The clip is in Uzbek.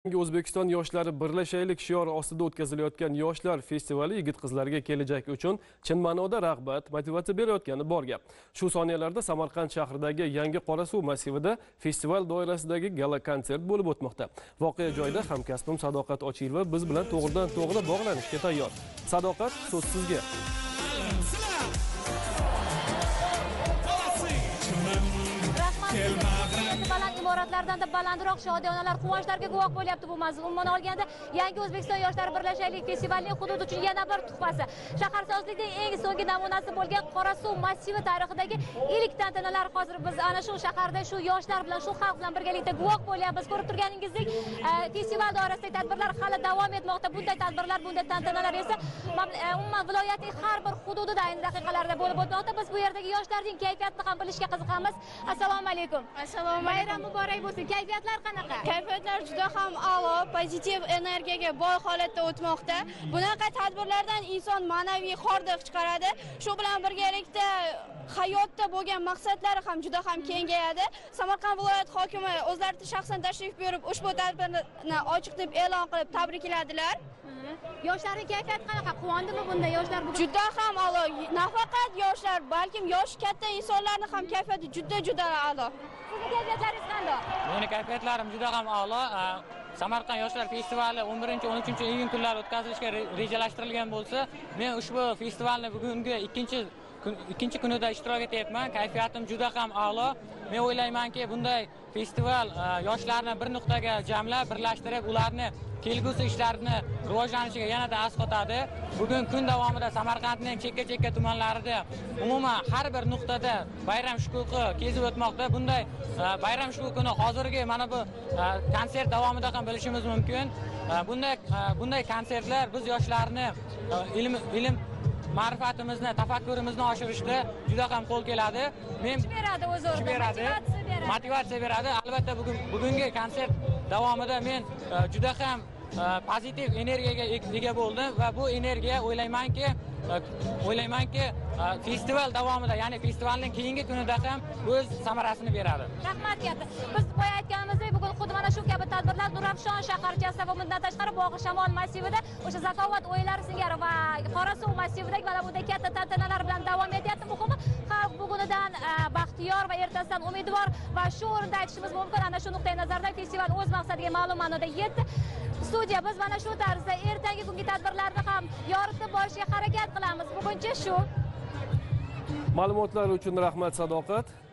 O'zbekiston yoshlari birlashaylik shiori ostida o'tkazilayotgan yoshlar festivali yigit-qizlarga kelajak uchun chin ma'noda rag'bat, motivatsiya berayotgani bor gap. Shu soniyalarda Samarqand shahridagi yangi Qorasuv massivida festival doirasidagi gala konsert bo'lib o'tmoqda. Voqea joyida hamkasbim Sadoqat Ochilova biz bilan to'g'ridan-to'g'ri bog'lanishga tayyor. Sadoqat, so'z sizga. Baland imoratlardan da balandroq shodiyonalar, quvonchlarga guvoh bo'lyapti bu manzil. Umuman olganda, yangi O'zbekiston yoshlari birlashaylik festivalining hududi uchun yana bir tuhfasi. Shaharsozlikning eng so'nggi namunasi bo'lgan Qorasuv massivi tarixidagi ilk tantanalar hozir biz ana shu shaharda shu yoshlar bilan, shu xalq bilan birgalikda guvoh bo'lyapmiz. Ko'rib turganingizdek, festival doirasidagi tadbirlar hali davom etmoqda. Bunday tadbirlar, bunday tantanalar esa umuman viloyatning har bir hududida ayni daqiqalarda bo'lib o'tmoqda. Biz bu yerdagi yoshlarning kayfiyatini ham bilishga qiziqamiz. Assalomu alaykum. Assalomu alaykum. Bayram muborak bo'lsin. Kayfiyatlar qanaqa? Kayfiyatlar juda ham a'lo, pozitiv energiyaga boy holatda o'tmoqda. Bunaqa tadbirlardan inson ma'naviy hordiq chiqaradi. Shu bilan birgalikda hayotda bo'lgan maqsadlari ham juda ham kengayadi. Samarqand viloyat hokimi o'zlari shaxsan tashrif buyurib, ushbu tadbirni ochiq deb e'lon qilib tabrikladilar. Yoshlarning kayfiyati qanaqa? Quvondimi bunda yoshlar bugun? Juda ham a'lo. Nafaqat yoshlar, balkim yosh katta insonlarning ham kayfiyati juda a'lo. Sizning kayfiyatlaringiz qanday? Meni kayfiyatlarim juda ham a'lo. Samarqand yoshlar festivali 11-13 iyun kunlari o'tkazilishga rejalashtirilgan bo'lsa, men ushbu festivalni bugungi ikkinchi kunida ishtirok etyapman. Kayfiyatim juda ham a'lo. Men o'ylaymanki, bunday festival yoshlarni bir nuqtaga jamlab, birlashtirib, ularni kelgusi ishlarini rivojlanishiga yanada asqotadi. Bugun kun davomida Samarqandning chekka tumanlarida umuman har bir nuqtada bayram shukuhi kezib o'tmoqda. Bunday bayram shukuhini hozirgi mana bu konsert davomida ham bilishimiz mumkin. Bunday konsertlar biz yoshlarni ilm ma'rifatimizni, tafakkurimizni oshirishda juda ham qo'l keladi. Men beradi o'z o'rnida, motivatsiya beradi. Albatta bugungi konsert davomida men juda ham pozitiv energiyaga ega bo'ldim va bu energiya o'ylaymanki festival davomida, ya'ni festivalning keyingi kunida ham o'z samarasini beradi. Rahmat katta. Biz boya aytganimizdek, bugun xuddi mana shu kabi tadbirlar Nurafshon shaharchasida va bundan tashqari Bog'i Shamol massivida o'sha Zakovat o'yinlari singari va Qorasuv massividagi mana bunday katta tantanalar bilan davom etyapti. Muhimi, xalq bugunidan baxtiyor va ertasidan umidvor va shu o'rinda aytishimiz mumkin, ana shu nuqtai nazardan festival o'z maqsadiga ma'lum ma'noda yetdi. Studiya biz mana shu tarzda ertangi kungi tadbirlarni ham yoritib borishga harakat qilamiz. Buguncha shu. Ma'lumotlar uchun rahmat Sadoqat.